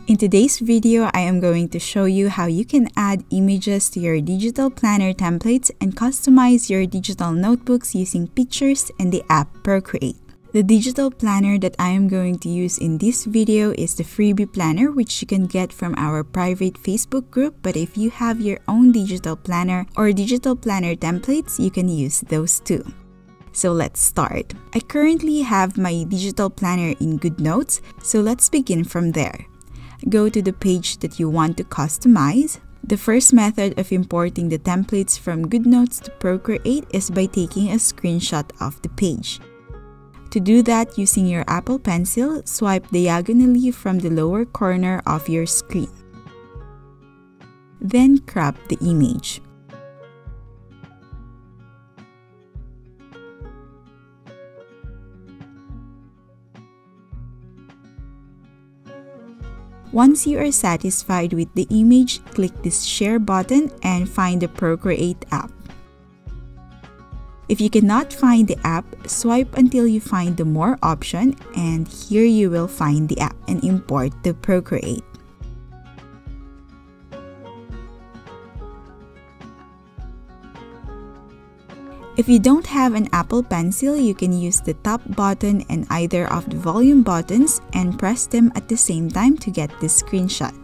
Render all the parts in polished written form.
In today's video, I am going to show you how you can add images to your digital planner templates and customize your digital notebooks using pictures and the app Procreate. The digital planner that I am going to use in this video is the freebie planner, which you can get from our private Facebook group, but if you have your own digital planner or digital planner templates, you can use those too. So let's start. I currently have my digital planner in GoodNotes, so let's begin from there. Go to the page that you want to customize. The first method of importing the templates from GoodNotes to Procreate is by taking a screenshot of the page. To do that, using your Apple Pencil, swipe diagonally from the lower corner of your screen. Then crop the image. Once you are satisfied with the image, click this share button and find the Procreate app. If you cannot find the app, swipe until you find the More option, and here you will find the app and import the Procreate. If you don't have an Apple Pencil, you can use the top button and either of the volume buttons and press them at the same time to get this screenshot.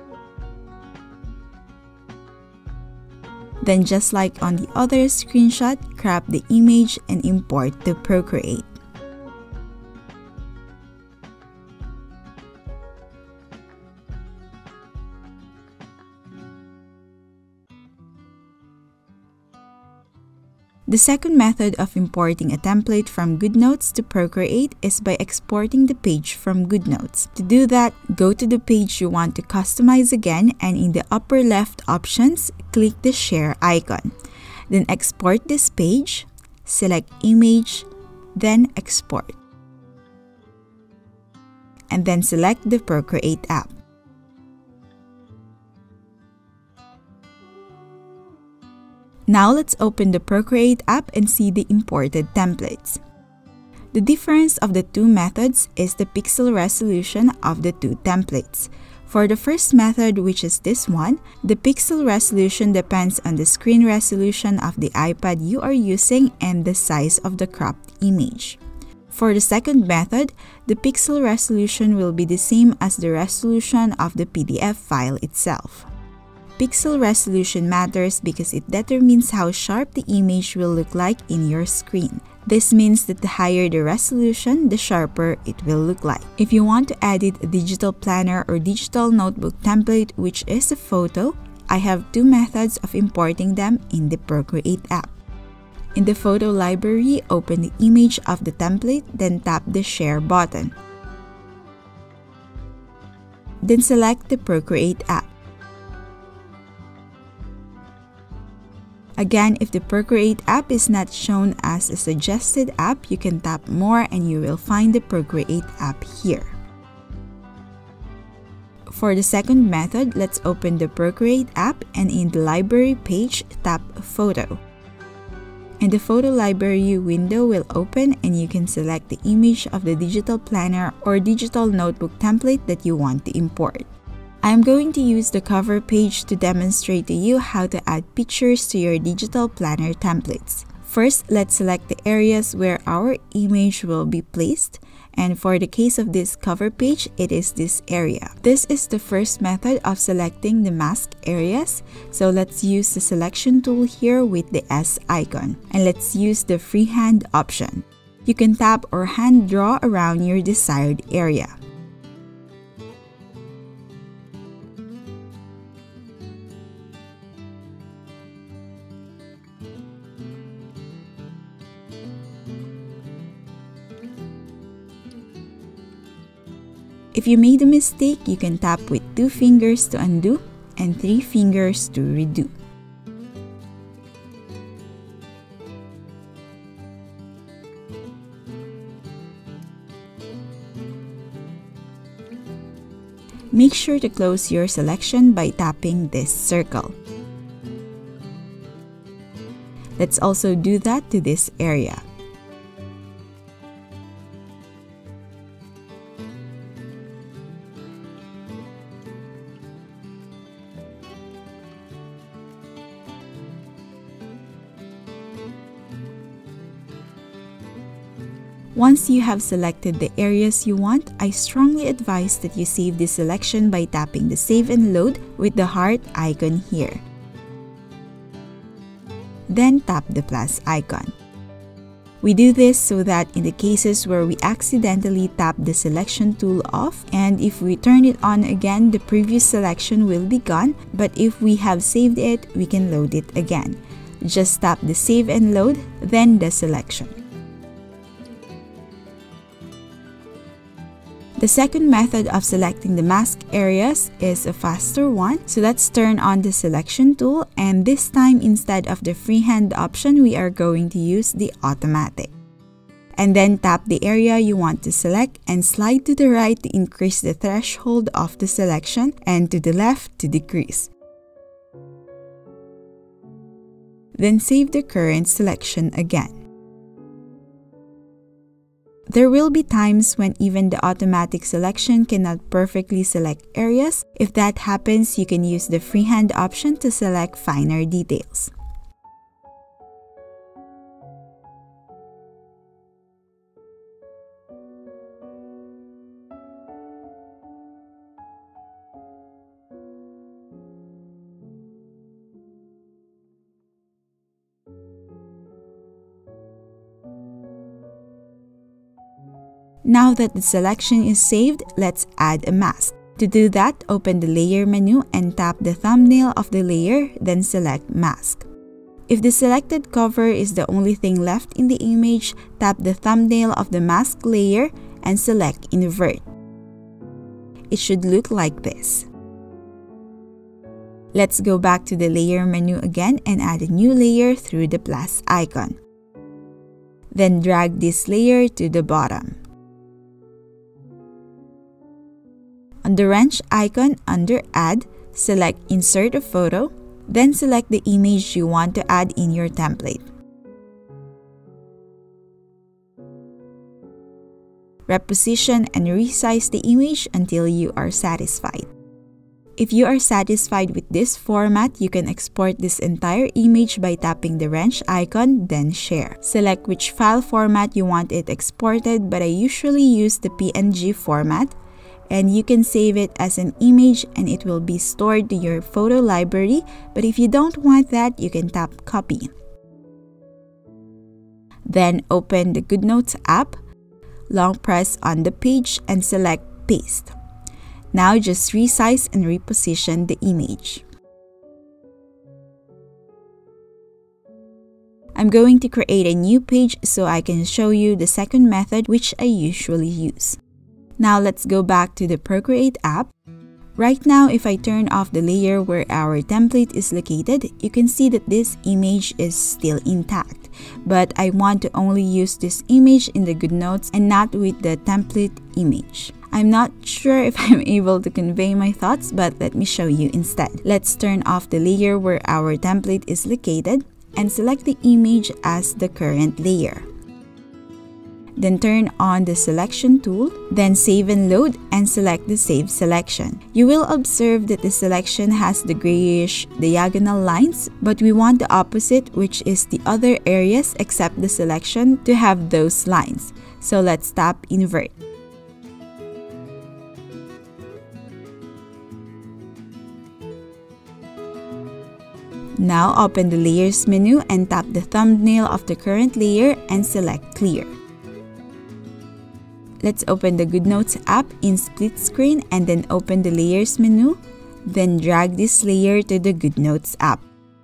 Then, just like on the other screenshot, crop the image and import the Procreate. The second method of importing a template from GoodNotes to Procreate is by exporting the page from GoodNotes. To do that, go to the page you want to customize again, and in the upper left options, click the share icon. Then export this page, select Image, then Export. And then select the Procreate app. Now let's open the Procreate app and see the imported templates. The difference of the two methods is the pixel resolution of the two templates. For the first method, which is this one, the pixel resolution depends on the screen resolution of the iPad you are using and the size of the cropped image. For the second method, the pixel resolution will be the same as the resolution of the PDF file itself. Pixel resolution matters because it determines how sharp the image will look like in your screen. This means that the higher the resolution, the sharper it will look like. If you want to edit a digital planner or digital notebook template, which is a photo, I have two methods of importing them in the Procreate app. In the photo library, open the image of the template, then tap the share button. Then select the Procreate app. Again, if the Procreate app is not shown as a suggested app, you can tap More and you will find the Procreate app here. For the second method, let's open the Procreate app and in the library page, tap Photo. And the photo library window will open and you can select the image of the digital planner or digital notebook template that you want to import. I am going to use the cover page to demonstrate to you how to add pictures to your digital planner templates. First, let's select the areas where our image will be placed. And for the case of this cover page, it is this area. This is the first method of selecting the mask areas. So let's use the selection tool here with the S icon. And let's use the freehand option. You can tap or hand draw around your desired area. If you made a mistake, you can tap with 2 fingers to undo and 3 fingers to redo. Make sure to close your selection by tapping this circle. Let's also do that to this area. Once you have selected the areas you want, I strongly advise that you save this selection by tapping the Save and Load with the heart icon here. Then tap the plus icon. We do this so that in the cases where we accidentally tap the selection tool off, and if we turn it on again, the previous selection will be gone, but if we have saved it, we can load it again. Just tap the Save and Load, then the selection. The second method of selecting the mask areas is a faster one. So let's turn on the selection tool, and this time instead of the freehand option, we are going to use the automatic. And then tap the area you want to select and slide to the right to increase the threshold of the selection and to the left to decrease. Then save the current selection again. There will be times when even the automatic selection cannot perfectly select areas. If that happens, you can use the freehand option to select finer details. Now that the selection is saved, let's add a mask. To do that, open the Layer menu and tap the thumbnail of the layer, then select Mask. If the selected cover is the only thing left in the image, tap the thumbnail of the mask layer and select Invert. It should look like this. Let's go back to the Layer menu again and add a new layer through the plus icon. Then drag this layer to the bottom. On the wrench icon under Add, select Insert a Photo, then select the image you want to add in your template. Reposition and resize the image until you are satisfied. If you are satisfied with this format, you can export this entire image by tapping the wrench icon, then Share. Select which file format you want it exported, but I usually use the PNG format. And you can save it as an image and it will be stored to your photo library, but if you don't want that, you can tap Copy. Then open the GoodNotes app, long press on the page and select Paste. Now just resize and reposition the image. I'm going to create a new page so I can show you the second method which I usually use. Now let's go back to the Procreate app. Right now, if I turn off the layer where our template is located, you can see that this image is still intact. But I want to only use this image in the GoodNotes and not with the template image. I'm not sure if I'm able to convey my thoughts, but let me show you instead. Let's turn off the layer where our template is located and select the image as the current layer. Then turn on the selection tool, then save and load and select the save selection. You will observe that the selection has the grayish diagonal lines, but we want the opposite, which is the other areas except the selection to have those lines. So let's tap Invert. Now open the Layers menu and tap the thumbnail of the current layer and select Clear. Let's open the GoodNotes app in split screen and then open the Layers menu. Then drag this layer to the GoodNotes app.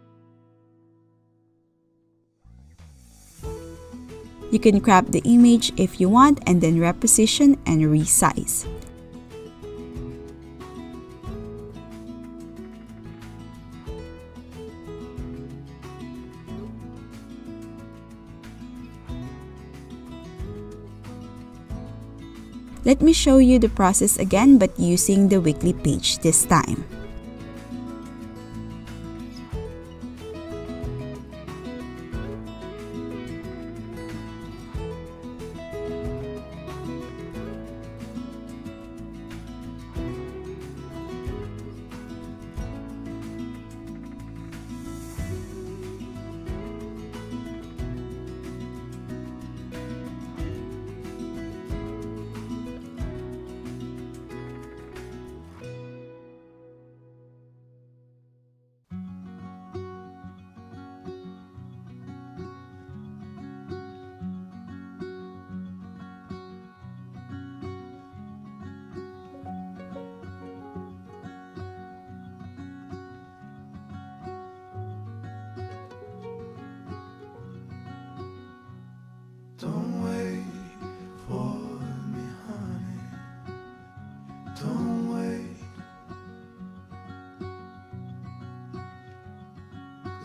You can crop the image if you want and then reposition and resize. Let me show you the process again, but using the weekly page this time.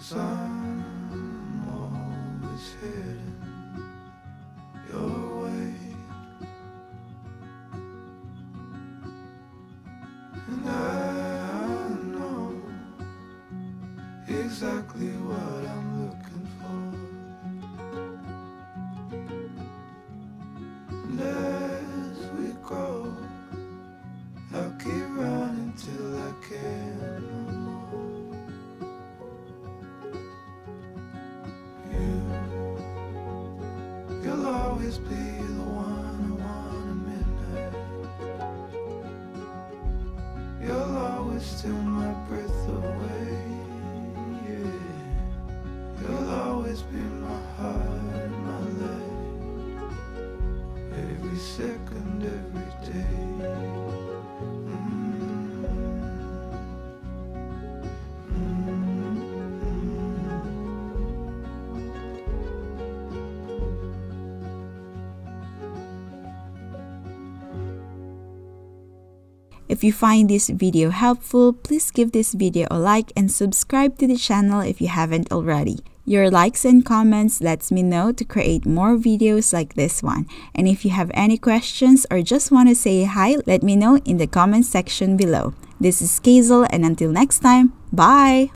'cause I'm always heading your way. And I know exactly what I'm looking for. And as we grow, I'll keep running till I can't no more. You'll always be the one I want at midnight. You'll always steal my breath away, yeah. You'll always be my heart, my life, every second, every day. If you find this video helpful, please give this video a like and subscribe to the channel if you haven't already. Your likes and comments lets me know to create more videos like this one. And if you have any questions or just want to say hi, let me know in the comment section below. This is Kazel, and until next time, bye!